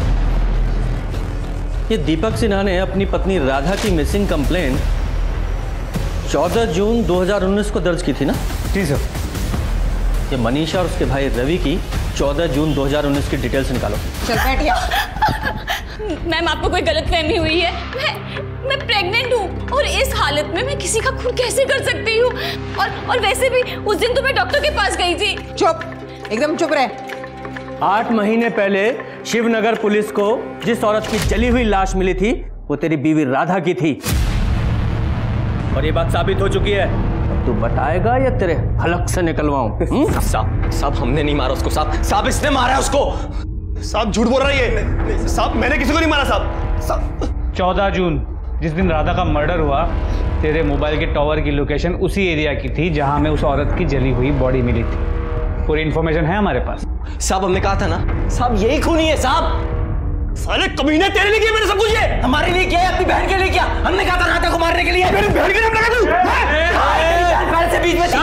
S17: ये दीपक सिन्हा ने अपनी पत्नी राधा की मिसिंग कंप्लेंट 14 जून 2019 को दर्ज की थी ना?
S13: जी सर।
S17: ये मनीषा और उसके भाई रवि की 14 जून 2019 की डिटेल्स निकालो।
S14: चल बैठिए।
S5: मैम आपको कोई गलतफहमी हुई है। मैं प्रेग्नेंट हूँ और इस हालत में मैं किसी का खून कैसे कर सकती हूँ? और वैसे भी उस दिन तो मैं डॉक्टर के पास गई थी।
S14: चुप, एकदम चुप रहे।
S17: 8 महीने पहले शिवनगर पुलिस को जिस औरत की जली हुई लाश मिली थी वो तेरी बीवी राधा की थी, और ये बात साबित हो चुकी है। तू बताएगा या तेरे हलक से निकलवाऊं?
S6: साहब हमने नहीं मारा उसको, साहब इसने मारा है उसको।
S12: साहब झूठ बोल रहा है ये। साहब मैंने किसी को नहीं मारा साहब।
S13: 14 जून जिस दिन राधा का मर्डर हुआ, तेरे मोबाइल के टॉवर की लोकेशन उसी एरिया की थी जहां में उस औरत की जली हुई बॉडी मिली थी। पूरी इन्फॉर्मेशन है हमारे पास।
S6: साहब हमने कहा था ना, साहब यही खूनी है साहब।
S12: साले कमीने तेरे लिए किया मैंने सब कुछ। ये
S6: हमारे लिए किया, अपनी बहन के लिए किया। हमने कहा था राधा को मारने के लिए।
S12: मेरी बहन के लिए लगा तू।
S6: से बीच में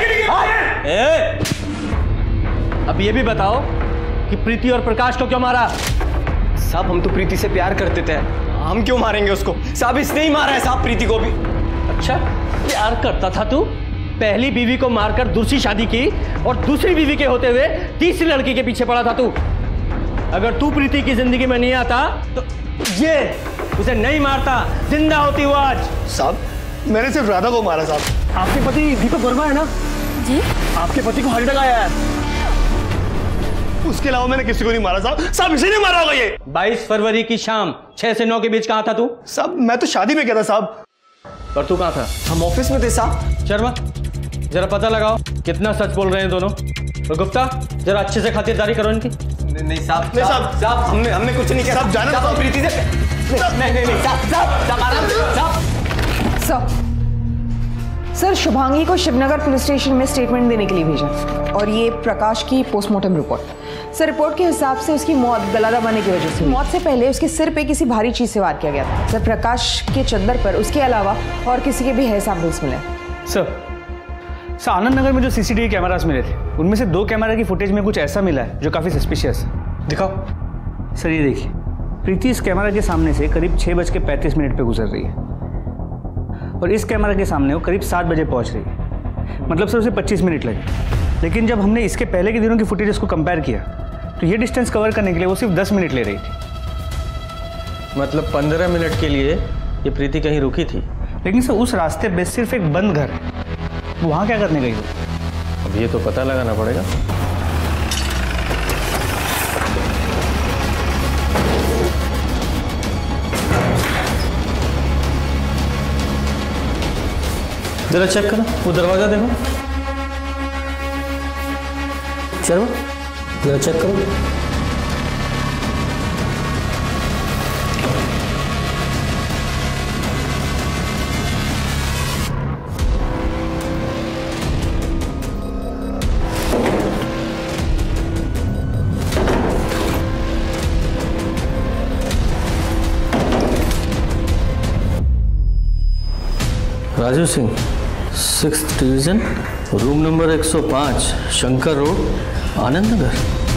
S17: अब ये भी बताओ कि प्रीति और प्रकाश को क्यों मारा?
S6: साहब हम तो प्रीति से प्यार करते थे, हम क्यों मारेंगे उसको? साहब इसने ही मारा है साहब प्रीति को भी।
S17: अच्छा प्यार करता था तू? पहली बीवी को मारकर दूसरी शादी की, और दूसरी बीवी के होते हुए तीसरी लड़की के पीछे पड़ा था तू। अगर तू प्रीति की जिंदगी में नहीं आता तो ये उसे नहीं मारता, जिंदा होती वो आज।
S12: साहब मैंने सिर्फ राधा को मारा साहब। आपके पति दीपक वर्मा है ना जी? आपके पति को हार्ट अटैक आया है, उसके अलावा मैंने किसी को नहीं मारा साहब। साहब इसे नहीं मारा होगा ये।
S17: 22 फरवरी की शाम 6 से 9 के बीच कहाँ था तू?
S12: साहब मैं तो शादी में गया था साहब।
S17: और तू कहाँ था?
S6: हम ऑफिस में थे साहब।
S17: शर्मा जरा पता लगाओ कितना सच बोल रहे हैं दोनों। और गुप्ता जरा अच्छे से खातिरदारी करो इनकी।
S6: नहीं साहब, नहीं साहब, साहब हमने कुछ नहीं किया
S12: साहब। जाना
S6: साहब प्रीति से नहीं
S14: साहब। सर शुभांगी को शिवनगर पुलिस स्टेशन में स्टेटमेंट देने के लिए भेजा, और ये प्रकाश की पोस्टमार्टम रिपोर्ट। सर रिपोर्ट के हिसाब से उसकी मौत गला दबाने की वजह से। मौत से पहले उसके सिर पे किसी भारी चीज से वार किया गया था। सर प्रकाश के चद्दर पर उसके अलावा और किसी के भी हेयर सैंपल्स मिले।
S13: सर सर आनंद नगर में जो सीसीटीवी कैमरास मिले थे उनमें से 2 कैमरा की फुटेज में कुछ ऐसा मिला है जो काफ़ी सस्पिशियस है।
S9: दिखाओ।
S13: सर ये देखिए, प्रीति इस कैमरा के सामने से करीब 6:35 पे गुजर रही है और इस कैमरा के सामने वो करीब 7 बजे पहुंच रही है। मतलब सर उसे 25 मिनट लगे। लेकिन जब हमने इसके पहले के दिनों की फुटेज को कंपेयर किया तो ये डिस्टेंस कवर करने के लिए वो सिर्फ 10 मिनट ले रही थी।
S9: मतलब 15 मिनट के लिए ये प्रीति कहीं रुकी थी।
S13: लेकिन सर उस रास्ते पे सिर्फ एक बंद घर, वो वहाँ क्या करने गई हो?
S9: अब ये तो पता लगाना पड़ेगा। जरा चेक करो, वो दरवाजा देखो। चलो जरा चेक करो।
S17: Raju Singh, 6th division, room number 105, Shankar road, Anand Nagar.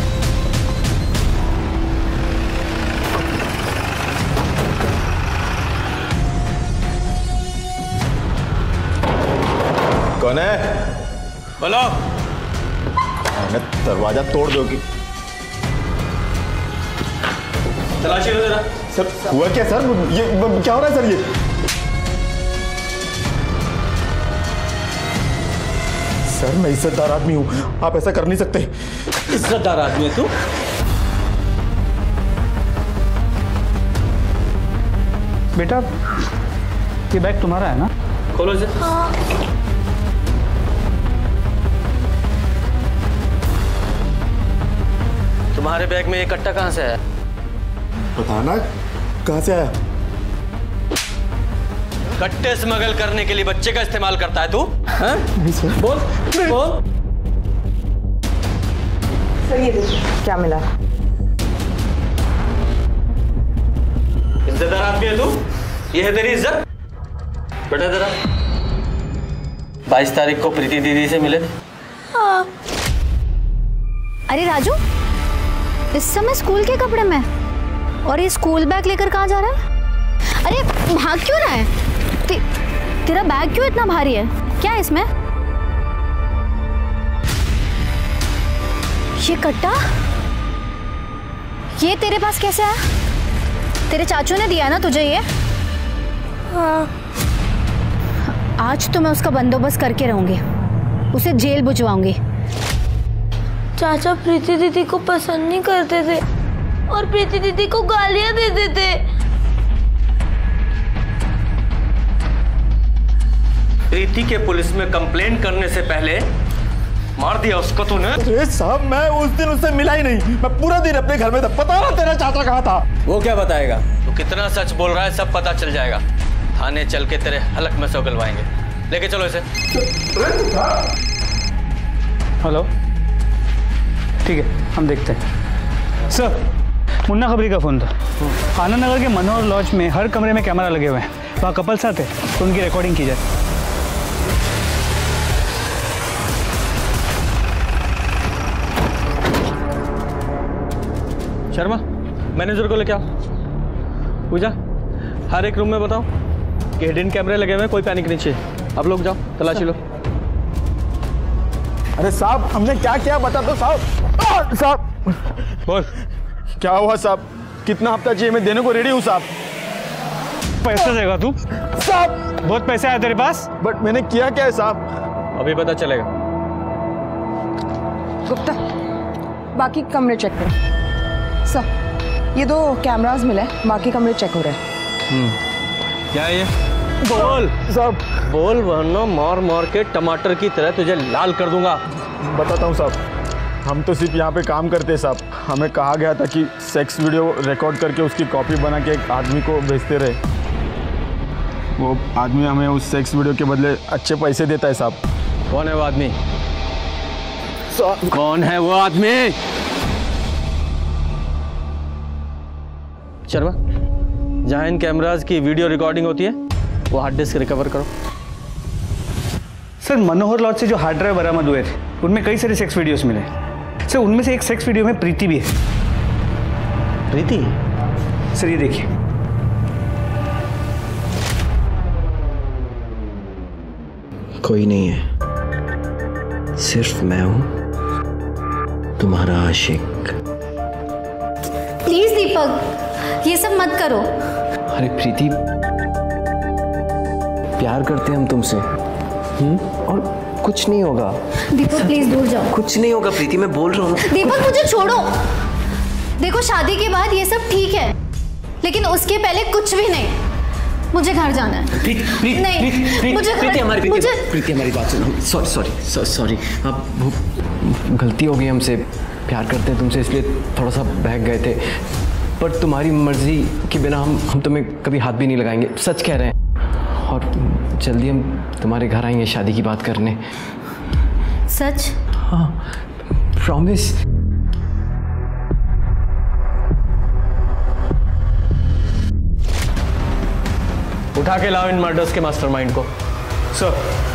S12: कौन है?
S9: बोलो।
S12: दरवाजा तोड़ दोगी?
S9: तलाशी लो जरा।
S12: सर हुआ क्या सर? ये क्या हो रहा है सर? ये सर मैं इज्जतदार आदमी हूँ, आप ऐसा कर नहीं सकते।
S9: इज्जतदार आदमी है तू?
S13: बेटा ये बैग तुम्हारा है ना?
S9: खोलो इसे।
S11: हाँ।
S9: तुम्हारे बैग में ये कट्टा कहाँ से आया?
S12: पता ना कहाँ से आया।
S9: कट्टे स्मगल करने के लिए बच्चे का इस्तेमाल करता है तू? बोल बोल।
S14: सर ये देखिए क्या मिला।
S9: इज्जतदार आदमी है तू? ये है तेरी इज्जत? बेटा जरा 22 तारीख को प्रीति दीदी से मिले थे।
S7: हाँ। अरे राजू, इस समय स्कूल के कपड़े में और ये स्कूल बैग लेकर कहाँ जा रहा है? अरे भाग क्यों रहा है? तेरा बैग क्यों इतना भारी है? क्या है इसमें? ये कट्टा ये तेरे पास कैसे आया? तेरे चाचू ने दिया ना तुझे ये? हाँ। आज तो मैं उसका बंदोबस्त करके रहूंगी, उसे जेल भिजवाऊंगी।
S11: चाचा प्रीति दीदी को पसंद नहीं करते थे और प्रीति दीदी को गालियां देते थे।
S9: प्रीति के पुलिस में कंप्लेंट करने से पहले मार दिया उसको तूने।
S12: अरे साहब मैं उस दिन उससे मिला ही नहीं, मैं पूरा दिन अपने घर में था। पता ना तेरा चाचा कहाँ था?
S9: वो क्या बताएगा? तू कितना सच बोल रहा है सब पता चल जाएगा। थाने चल के तेरे हलक में से उगलवाएंगे। लेके चलो इसे।
S13: हेलो, ठीक है हम देखते हैं। सर मुन्ना खबरी का फ़ोन था। आनंद नगर के मनोहर लॉज में हर कमरे में कैमरा लगे हुए हैं, वहाँ कपल्स आते तो उनकी रिकॉर्डिंग की जाए।
S9: शर्मा मैनेजर को लेके आओ। पूजा हर एक रूम में बताओ कि हिडन कैमरे लगे हुए हैं, कोई पैनिक नहीं चाहिए। अब लोग जाओ तलाशी लो।
S12: अरे साहब हमने क्या किया बता दो साहब। साहब
S9: बोल
S12: क्या हुआ साहब? कितना हफ्ता चाहिए? मैं देने को रेडी हूँ साहब।
S13: पैसा देगा तू?
S12: साहब
S13: बहुत पैसे आए तेरे पास।
S12: बट मैंने किया क्या है साहब?
S9: अभी पता चलेगा।
S14: गुप्ता बाकी कमरे चेक करो। सर ये 2 कैमरास मिले, बाकी कमरे चेक हो रहे हैं।
S9: क्या है ये? बोल
S12: साहब।
S9: बोल वरना मार मार के टमाटर की तरह तुझे लाल कर दूंगा।
S12: बताता हूँ साहब, हम तो सिर्फ यहाँ पे काम करते हैं साहब। हमें कहा गया था कि सेक्स वीडियो रिकॉर्ड करके उसकी कॉपी बना के एक आदमी को भेजते रहे। वो आदमी हमें उस सेक्स वीडियो के बदले अच्छे पैसे देता है साहब।
S9: कौन है वो आदमी? कौन है वो आदमी? शर्मा जहाँ इन कैमराज की वीडियो रिकॉर्डिंग होती है वो हार्ड डिस्क रिकवर करो।
S13: सर मनोहर लॉज से जो हार्ड ड्राइव बरामद हुए थे उनमें कई सारे सेक्स वीडियोस मिले। सर उनमें से एक सेक्स वीडियो में प्रीति भी है।
S18: प्रीति?
S13: सर ये देखिए।
S2: कोई नहीं है, सिर्फ मैं हूं तुम्हारा आशिक।
S7: प्लीज दीपक, ये सब मत करो।
S2: अरे प्रीति, प्यार करते हैं हम तुमसे, और कुछ नहीं होगा।
S7: दीपक प्लीज दूर जाओ।
S2: कुछ नहीं होगा प्रीति, मैं बोल रहा हूँ।
S7: दीपक मुझे छोड़ो। देखो शादी के बाद ये सब ठीक है, लेकिन उसके पहले कुछ भी नहीं। मुझे घर जाना है।
S2: प्रीति हमारी बात सुनो। सॉरी अब वो गलती हो गई हमसे। प्यार करते हैं तुमसे इसलिए थोड़ा सा बहक गए थे, पर तुम्हारी मर्जी के बिना हम तुम्हें कभी हाथ भी नहीं लगाएंगे, सच कह रहे हैं। और जल्दी हम तुम्हारे घर आएंगे शादी की बात करने।
S7: सच?
S2: हाँ, प्रॉमिस।
S17: उठा के लाओ इन मर्डर्स के मास्टरमाइंड को। सर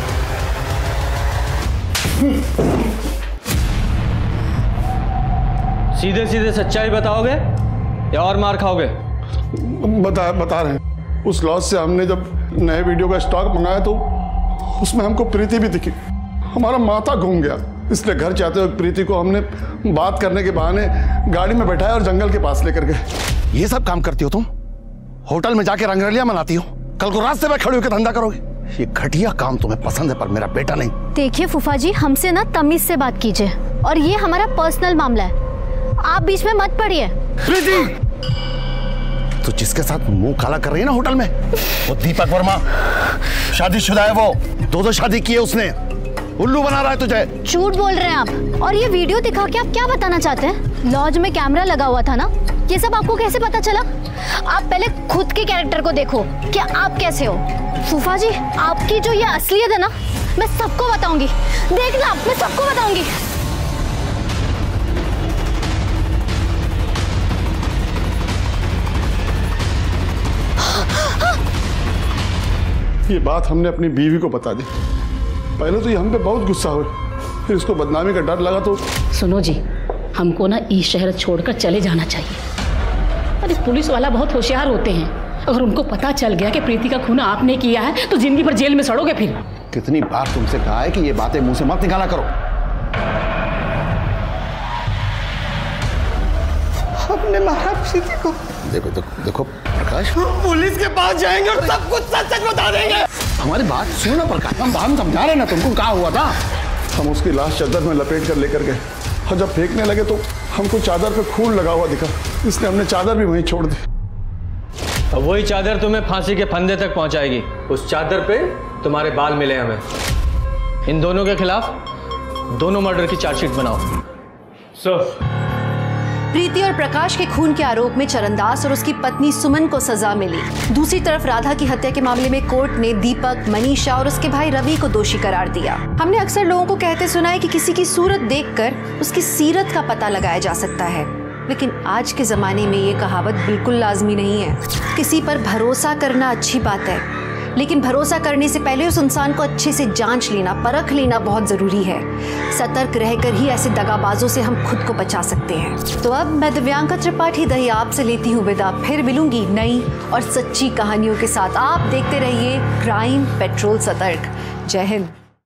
S17: सीधे सीधे सच्चाई बताओगे या और मार खाओगे?
S4: बता रहे हैं। उस लॉज से हमने जब नए वीडियो का स्टॉक मंगाया तो उसमें हमको प्रीति भी दिखी। हमारा माथा घूम गया, इसलिए घर जाते हुए प्रीति को हमने बात करने के बहाने गाड़ी में बैठाया और जंगल के पास लेकर गए। ये सब काम करती हो तुम? होटल में जाके रंगरलियां मनाती हो, कल को रास्ते में खड़े होकर धंधा करोगे। ये घटिया काम तुम्हें पसंद है, पर मेरा बेटा नहीं।
S7: देखिए फूफा जी, हमसे ना तमीज से बात कीजिए, और ये हमारा पर्सनल मामला है, आप बीच में मत पड़िए।
S4: प्रीति, तो जिसके साथ मुंह काला कर रही है ना होटल में, वो दीपक वर्मा, शादीशुदा है वो। दो शादी की है उसने। उल्लू बना रहा है तुझे।
S7: झूठ बोल रहे हैं आप। और ये वीडियो दिखा के आप क्या बताना चाहते हैं? लॉज में कैमरा लगा हुआ था ना, ये सब आपको कैसे पता चला? आप पहले खुद के कैरेक्टर को देखो कि आप कैसे हो। फूफा जी, आपकी जो ये असलियत है ना, मैं सबको बताऊंगी। देखना, मैं सबको बताऊंगी।
S4: ये बात हमने अपनी बीवी को बता दी। पहले तो ये हम पे बहुत गुस्सा हुए, फिर इसको बदनामी का डर लगा तो।
S19: सुनो जी, हमको ना इस शहर छोड़कर चले जाना चाहिए। अरे पुलिस वाला बहुत होशियार होते हैं, अगर उनको पता चल गया कि प्रीति का खून आपने किया है तो जिंदगी भर जेल में सड़ोगे। फिर
S4: कितनी बार तुमसे कहा है कि ये बातें मुंह से मत निकाला करो।
S18: हमने मारा प्रीति को।
S4: देखो प्रकाश,
S18: हम पुलिस के पास जाएंगे और सब कुछ सच बता देंगे।
S4: हमारी बात सुनो ना प्रकाश, हम समझा रहे ना तुमको क्या हुआ था। हम उसकी लाश चादर में लपेट कर लेकर गए, और जब फेंकने लगे तो हमको चादर पे खून लगा हुआ दिखा, इसलिए हमने चादर भी वहीं छोड़ दी।
S17: अब वही चादर तुम्हें फांसी के फंदे तक पहुंचाएगी। उस चादर पे तुम्हारे बाल मिले हमें। इन दोनों के खिलाफ दोनों मर्डर की चार्जशीट बनाओ। सर,
S3: प्रीति और प्रकाश के खून के आरोप में चरणदास और उसकी पत्नी सुमन को सजा मिली। दूसरी तरफ राधा की हत्या के मामले में कोर्ट ने दीपक, मनीषा और उसके भाई रवि को दोषी करार दिया। हमने अक्सर लोगों को कहते सुना है कि किसी की सूरत देखकर उसकी सीरत का पता लगाया जा सकता है, लेकिन आज के जमाने में ये कहावत बिल्कुल लाजमी नहीं है। किसी पर भरोसा करना अच्छी बात है, लेकिन भरोसा करने से पहले उस इंसान को अच्छे से जांच लेना, परख लेना बहुत जरूरी है। सतर्क रहकर ही ऐसे दगाबाजों से हम खुद को बचा सकते हैं। तो अब मैं दिव्यांका त्रिपाठी दही आपसे लेती हूँ विदा, फिर मिलूंगी नई और सच्ची कहानियों के साथ। आप देखते रहिए क्राइम पेट्रोल सतर्क। जय हिंद।